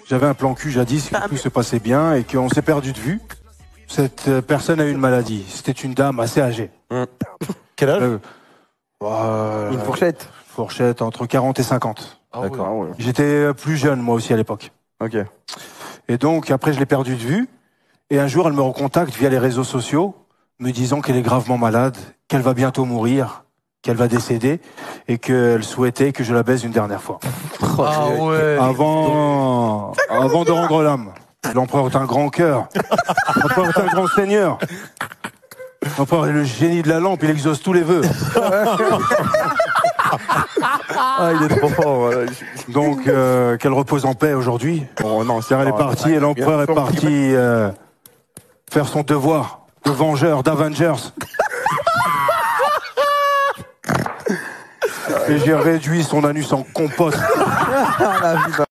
J'avais un plan cul jadis, que tout se passait bien et qu'on s'est perdu de vue. Cette personne a eu une maladie. C'était une dame assez âgée. Quel âge Une fourchette. Fourchette entre 40 et 50. D'accord. Ouais. J'étais plus jeune, moi aussi, à l'époque. Ok. Et donc, après, je l'ai perdue de vue. Et un jour, elle me recontacte via les réseaux sociaux, me disant qu'elle est gravement malade, qu'elle va bientôt mourir, qu'elle va décéder, et qu'elle souhaitait que je la baise une dernière fois. Ah ouais. Avant de rendre l'âme. L'empereur est un grand cœur. L'empereur est un grand seigneur. L'empereur est le génie de la lampe, il exauce tous les vœux. Ah, il est trop fort. Donc, qu'elle repose en paix aujourd'hui. Oh non, Car elle est partie et l'empereur est parti faire son devoir de vengeur, d'Avengers. Et j'ai réduit son anus en compote.